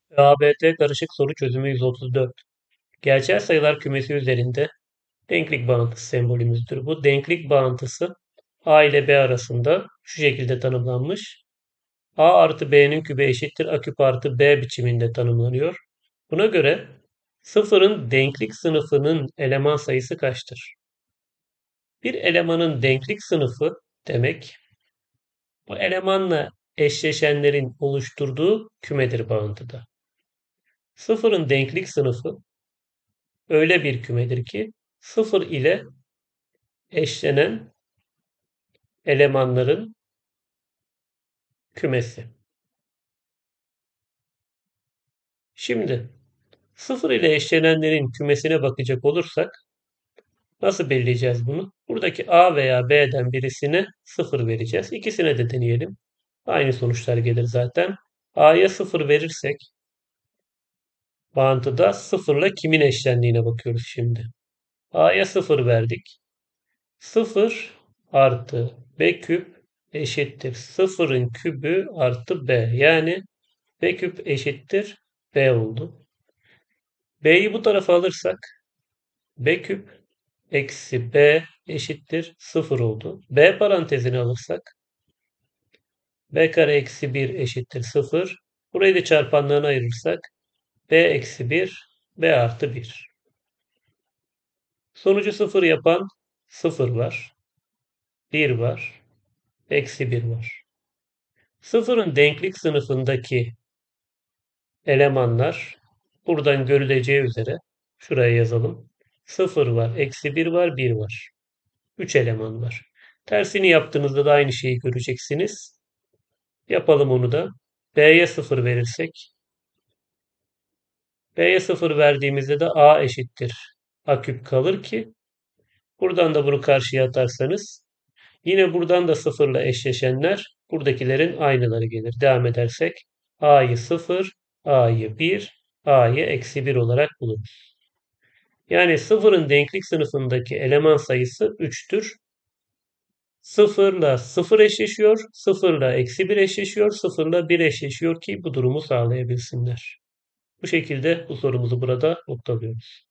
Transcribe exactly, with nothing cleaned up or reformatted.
A B T karışık soru çözümü yüz otuz dört. Gerçel sayılar kümesi üzerinde denklik bağıntısı sembolümüzdür. Bu denklik bağıntısı A ile B arasında şu şekilde tanımlanmış. A artı B'nin kübü eşittir A küp artı B biçiminde tanımlanıyor. Buna göre sıfırın denklik sınıfının eleman sayısı kaçtır? Bir elemanın denklik sınıfı demek, bu elemanla eşleşenlerin oluşturduğu kümedir bağıntıda. Sıfırın denklik sınıfı öyle bir kümedir ki sıfır ile eşlenen elemanların kümesi. Şimdi sıfır ile eşlenenlerin kümesine bakacak olursak nasıl belirleyeceğiz bunu? Buradaki A veya B'den birisine sıfır vereceğiz. İkisine de deneyelim. Aynı sonuçlar gelir zaten. A'ya sıfır verirsek bağıntıda sıfırla kimin eşlendiğine bakıyoruz şimdi. A'ya sıfır verdik. sıfır artı B küp eşittir sıfırın kübü artı B. Yani B küp eşittir B oldu. B'yi bu tarafa alırsak B küp eksi B eşittir sıfır oldu. B parantezini alırsak B kare eksi bir eşittir sıfır. Burayı da çarpanlarına ayırırsak B eksi bir B artı bir. Sonucu sıfır yapan sıfır var. bir var. Eksi bir var. Sıfırın denklik sınıfındaki elemanlar buradan görüleceği üzere şuraya yazalım. sıfır var, eksi bir var, bir var. üç eleman var. Tersini yaptığınızda da aynı şeyi göreceksiniz. Yapalım onu da. B'ye sıfır verirsek B'ye sıfır verdiğimizde de A eşittir A küp kalır ki buradan da bunu karşıya atarsanız yine buradan da sıfırla eşleşenler buradakilerin aynıları gelir. Devam edersek A'yı sıfır, A'yı bir, A'yı eksi bir olarak buluruz. Yani sıfırın denklik sınıfındaki eleman sayısı üçtür. sıfırla sıfır eşleşiyor, sıfırla eksi bir eşleşiyor, sıfırla bir eşleşiyor ki bu durumu sağlayabilsinler. Bu şekilde bu sorumuzu burada noktalıyoruz.